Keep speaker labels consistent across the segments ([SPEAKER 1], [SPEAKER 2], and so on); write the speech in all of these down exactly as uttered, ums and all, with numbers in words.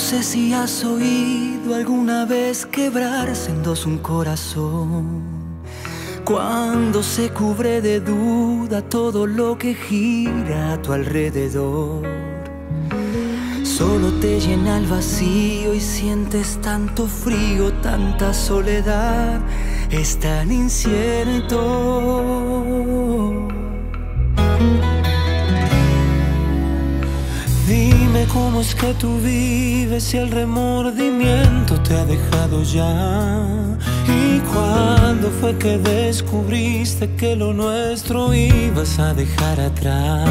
[SPEAKER 1] sé si has oído alguna vez quebrarse en dos un corazón, cuando se cubre de duda todo lo que gira a tu alrededor. Solo te llena el vacío y sientes tanto frío, tanta soledad, es tan incierto. Dime cómo es que tú vives si el remordimiento te ha dejado ya. ¿Y cuándo fue que descubriste que lo nuestro ibas a dejar atrás?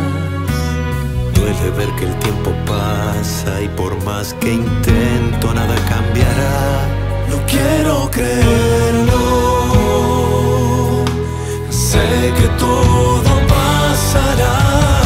[SPEAKER 1] Duele ver que el tiempo pasa y por más que intento nada cambiará. No quiero creerlo, sé que todo pasará.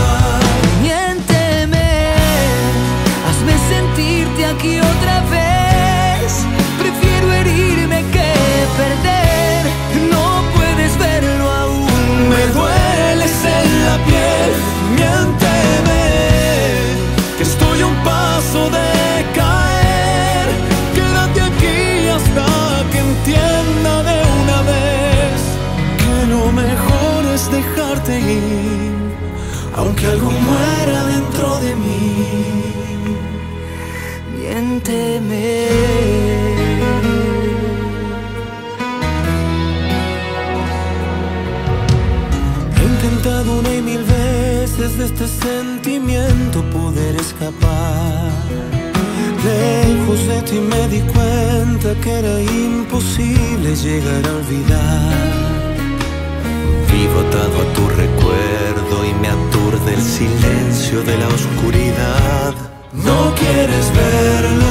[SPEAKER 1] Aquí otra vez, prefiero herirme que perder. No puedes verlo aún, me dueles en la piel. Miénteme, que estoy a un paso de caer. Quédate aquí hasta que entienda de una vez que lo mejor es dejarte ir, aunque algo muera dentro de mí. Miénteme. He intentado una y mil veces de este sentimiento poder escapar. Lejos de ti me di cuenta que era imposible llegar a olvidar. Vivo atado a tu recuerdo y me aturde el silencio de la oscuridad. No quieres verlo,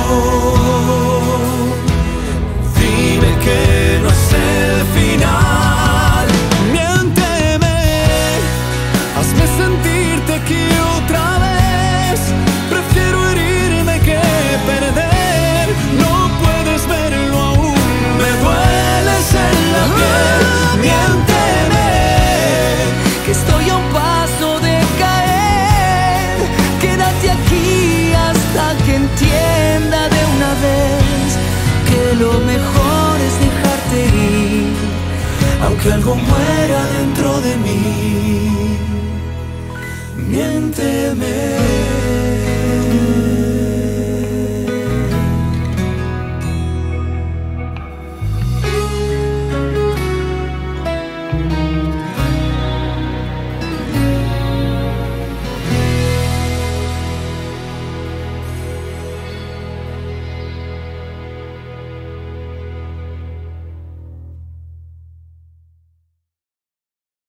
[SPEAKER 1] dime que no es el final. Miénteme, hazme sentirte aquí otra vez. Prefiero herirme que perder. No puedes verlo aún, me dueles en la piel. Miénteme, que estoy a un paso de caer. Quédate aquí hasta que entienda de una vez que lo mejor es dejarte ir, aunque algo muera dentro de mí. Miénteme.